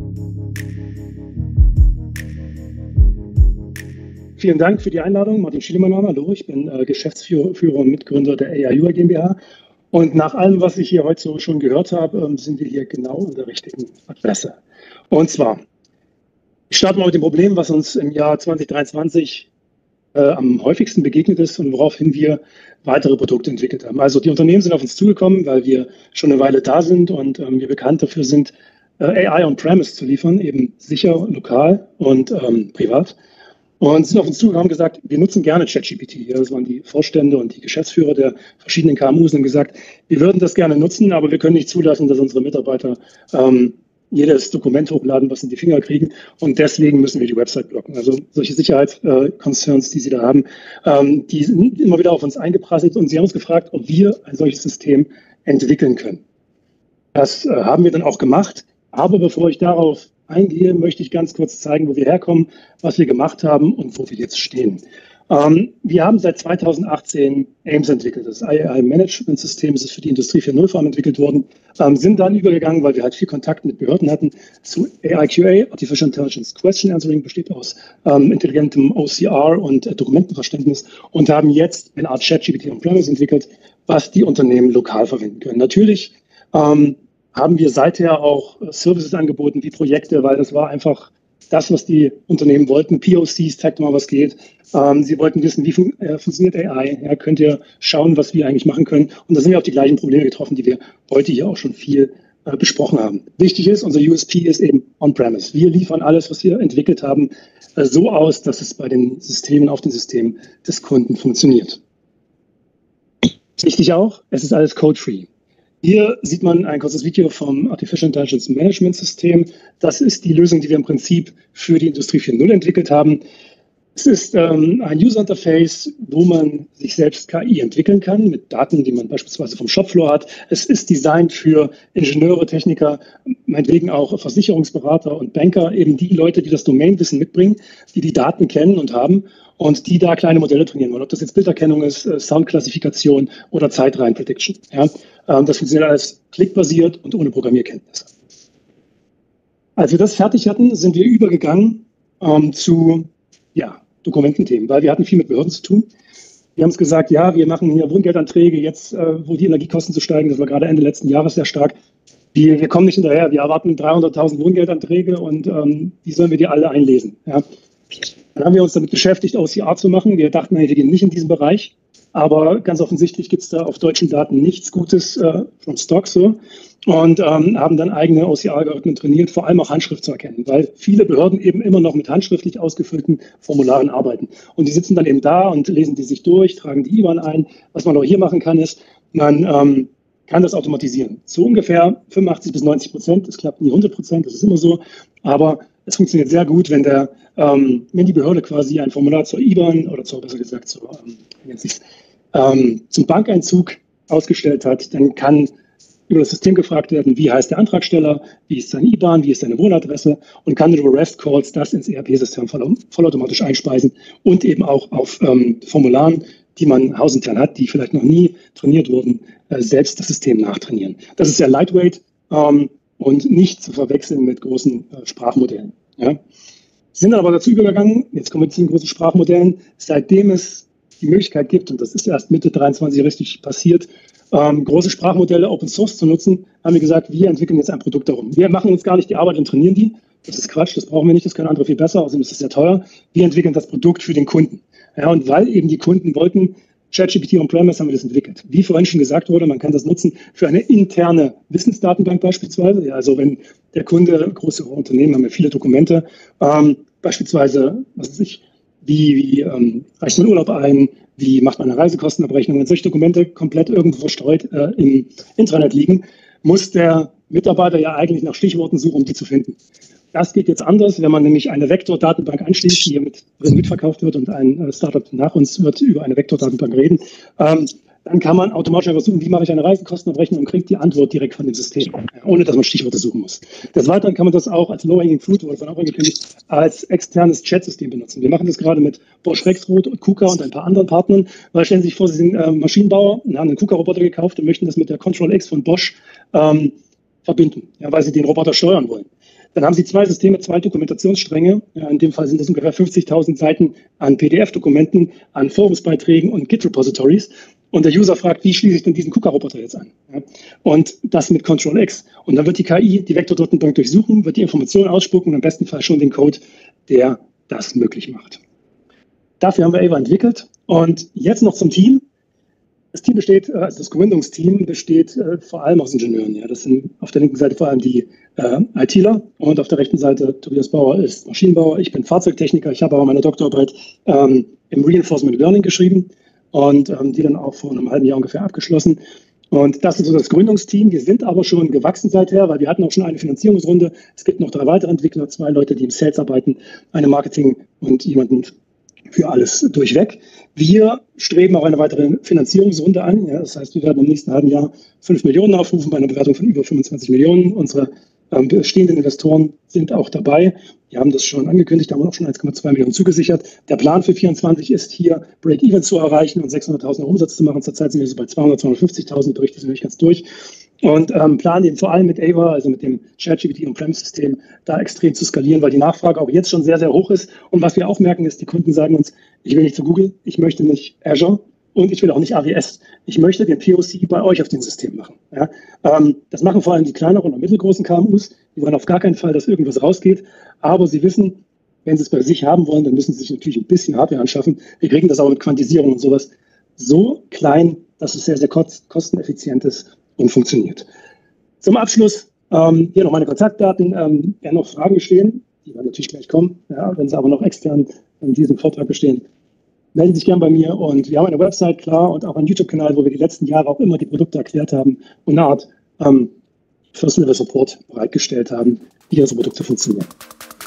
Vielen Dank für die Einladung. Martin Schiele, mein Name. Hallo, ich bin Geschäftsführer und Mitgründer der AI GmbH. Und nach allem, was ich hier heute so schon gehört habe, sind wir hier genau an der richtigen Adresse. Und zwar, ich starte mal mit dem Problem, was uns im Jahr 2023 am häufigsten begegnet ist und woraufhin wir weitere Produkte entwickelt haben. Also die Unternehmen sind auf uns zugekommen, weil wir schon eine Weile da sind und wir bekannt dafür sind, AI on-premise zu liefern, eben sicher, lokal und privat. Und sind auf uns zugekommen und gesagt, wir nutzen gerne ChatGPT. Ja, das waren die Vorstände und die Geschäftsführer der verschiedenen KMUs und haben gesagt, wir würden das gerne nutzen, aber wir können nicht zulassen, dass unsere Mitarbeiter jedes Dokument hochladen, was in die Finger kriegen. Und deswegen müssen wir die Website blocken. Also solche Sicherheitsconcerns, die Sie da haben, die sind immer wieder auf uns eingeprasselt und Sie haben uns gefragt, ob wir ein solches System entwickeln können. Das haben wir dann auch gemacht. Aber bevor ich darauf eingehe, möchte ich ganz kurz zeigen, wo wir herkommen, was wir gemacht haben und wo wir jetzt stehen. Wir haben seit 2018 AIMS entwickelt. Das AI-Management-System ist für die Industrie 4.0 vor allem entwickelt worden, sind dann übergegangen, weil wir halt viel Kontakt mit Behörden hatten, zu AI-QA, Artificial Intelligence Question Answering, besteht aus intelligentem OCR und Dokumentenverständnis und haben jetzt eine Art ChatGPT on-premise entwickelt, was die Unternehmen lokal verwenden können. Natürlich haben wir seither auch Services angeboten wie Projekte, weil das war einfach das, was die Unternehmen wollten. POCs, zeigt mal, was geht. Sie wollten wissen, wie funktioniert AI. Ja, könnt ihr schauen, was wir eigentlich machen können. Und da sind wir auf die gleichen Probleme getroffen, die wir heute hier auch schon viel besprochen haben. Wichtig ist, unser USP ist eben on-premise. Wir liefern alles, was wir entwickelt haben, so aus, dass es bei den Systemen, auf den Systemen des Kunden funktioniert. Wichtig auch, es ist alles code-free. Hier sieht man ein kurzes Video vom Artificial Intelligence Management System. Das ist die Lösung, die wir im Prinzip für die Industrie 4.0 entwickelt haben. Es ist ein User-Interface, wo man sich selbst KI entwickeln kann, mit Daten, die man beispielsweise vom Shopfloor hat. Es ist designt für Ingenieure, Techniker, meinetwegen auch Versicherungsberater und Banker, eben die Leute, die das Domainwissen mitbringen, die die Daten kennen und haben und die da kleine Modelle trainieren wollen. Ob das jetzt Bilderkennung ist, Soundklassifikation oder Zeitreihen-Prediction. Ja, das funktioniert alles klickbasiert und ohne Programmierkenntnisse. Als wir das fertig hatten, sind wir übergegangen zu Dokumententhemen, weil wir hatten viel mit Behörden zu tun. Wir haben uns gesagt, ja, wir machen hier Wohngeldanträge, jetzt wo die Energiekosten zu steigen, das war gerade Ende letzten Jahres sehr stark. Wir kommen nicht hinterher, wir erwarten 300.000 Wohngeldanträge und die sollen wir die alle einlesen. Ja. Dann haben wir uns damit beschäftigt, OCR zu machen. Wir dachten, wir gehen nicht in diesen Bereich, aber ganz offensichtlich gibt es da auf deutschen Daten nichts Gutes vom Stock so und haben dann eigene OCR-Algorithmen trainiert, vor allem auch Handschrift zu erkennen, weil viele Behörden eben immer noch mit handschriftlich ausgefüllten Formularen arbeiten. Und die sitzen dann eben da und lesen die sich durch, tragen die IBAN ein. Was man auch hier machen kann, ist, man kann das automatisieren. So ungefähr 85-90%. Das klappt nie 100%, das ist immer so. Aber es funktioniert sehr gut, wenn die Behörde quasi ein Formular zur IBAN oder besser gesagt zum Bankeinzug ausgestellt hat, dann kann über das System gefragt werden, wie heißt der Antragsteller, wie ist seine IBAN, wie ist seine Wohnadresse und kann über REST-Calls das ins ERP-System vollautomatisch einspeisen und eben auch auf Formularen, die man hausintern hat, die vielleicht noch nie trainiert wurden, selbst das System nachtrainieren. Das ist sehr lightweight und nicht zu verwechseln mit großen Sprachmodellen. Ja. Sind aber dazu übergegangen, jetzt kommen wir zu den großen Sprachmodellen, seitdem es die Möglichkeit gibt, und das ist erst Mitte 23 richtig passiert, große Sprachmodelle Open Source zu nutzen, haben wir gesagt, wir entwickeln jetzt ein Produkt darum. Wir machen uns gar nicht die Arbeit und trainieren die. Das ist Quatsch, das brauchen wir nicht, das können andere viel besser, außerdem ist es sehr teuer. Wir entwickeln das Produkt für den Kunden. Ja, und weil eben die Kunden wollten, ChatGPT on-premise haben wir das entwickelt. Wie vorhin schon gesagt wurde, man kann das nutzen für eine interne Wissensdatenbank beispielsweise. Ja, also wenn der Kunde, große Unternehmen haben ja viele Dokumente, beispielsweise, was weiß ich, wie reicht man Urlaub ein, wie macht man eine Reisekostenabrechnung. Wenn solche Dokumente komplett irgendwo verstreut im Intranet liegen, muss der Mitarbeiter ja eigentlich nach Stichworten suchen, um die zu finden. Das geht jetzt anders, wenn man nämlich eine Vektor-Datenbank anschließt, die hier mitverkauft wird und ein Startup nach uns wird über eine Vektor-Datenbank reden. Dann kann man automatisch einfach suchen, wie mache ich eine Reisekostenabrechnung und kriegt die Antwort direkt von dem System, ohne dass man Stichworte suchen muss. Des Weiteren kann man das auch als Low-Hanging Fruit, wurde von auch angekündigt, als externes Chatsystem benutzen. Wir machen das gerade mit Bosch Rexroth und KUKA und ein paar anderen Partnern, weil stellen Sie sich vor, Sie sind Maschinenbauer und haben einen KUKA-Roboter gekauft und möchten das mit der Control X von Bosch verbinden, ja, weil Sie den Roboter steuern wollen. Dann haben Sie zwei Systeme, zwei Dokumentationsstränge. In dem Fall sind das ungefähr 50.000 Seiten an PDF-Dokumenten, an Forumsbeiträgen und Git-Repositories. Und der User fragt, wie schließe ich denn diesen KUKA-Roboter jetzt an? Ja, und das mit Ctrl-X. Und dann wird die KI die Vektordatenbank durchsuchen, wird die Informationen ausspucken und im besten Fall schon den Code, der das möglich macht. Dafür haben wir Ava entwickelt. Und jetzt noch zum Team. Das Team besteht, also das Gründungsteam besteht vor allem aus Ingenieuren. Ja. Das sind auf der linken Seite vor allem die ITler und auf der rechten Seite Tobias Bauer ist Maschinenbauer. Ich bin Fahrzeugtechniker. Ich habe aber meine Doktorarbeit im Reinforcement Learning geschrieben und die dann auch vor einem halben Jahr ungefähr abgeschlossen. Und das ist so das Gründungsteam. Wir sind aber schon gewachsen seither, weil wir hatten auch schon eine Finanzierungsrunde. Es gibt noch 3 weitere Entwickler, 2 Leute, die im Sales arbeiten, eine Marketing und jemanden für alles durchweg. Wir streben auch eine weitere Finanzierungsrunde an. Ja, das heißt, wir werden im nächsten halben Jahr 5 Millionen aufrufen bei einer Bewertung von über 25 Millionen. Unsere bestehenden Investoren sind auch dabei. Wir haben das schon angekündigt, da haben wir auch schon 1,2 Millionen zugesichert. Der Plan für 24 ist hier, Break-Even zu erreichen und 600.000 Umsatz zu machen. Zurzeit sind wir so bei 200.000, 250.000, berichte ich nicht ganz durch. Und planen eben vor allem mit Ava, also mit dem ChatGPT On-Prem-System, da extrem zu skalieren, weil die Nachfrage auch jetzt schon sehr, sehr hoch ist. Und was wir auch merken, ist, die Kunden sagen uns, ich will nicht zu Google, ich möchte nicht Azure und ich will auch nicht AWS. Ich möchte den POC bei euch auf dem System machen. Ja? Das machen vor allem die kleineren und mittelgroßen KMUs. Die wollen auf gar keinen Fall, dass irgendwas rausgeht. Aber sie wissen, wenn sie es bei sich haben wollen, dann müssen sie sich natürlich ein bisschen Hardware anschaffen. Wir kriegen das aber mit Quantisierung und sowas so klein, dass es sehr, sehr kosteneffizient ist und funktioniert. Zum Abschluss hier noch meine Kontaktdaten. Wenn noch Fragen bestehen, die werden natürlich gleich kommen. Ja, wenn sie aber noch extern in diesem Vortrag bestehen, melden Sie sich gern bei mir. Und wir haben eine Website, klar, und auch einen YouTube-Kanal, wo wir die letzten Jahre auch immer die Produkte erklärt haben und eine Art First-Level-Support bereitgestellt haben, wie unsere Produkte funktionieren.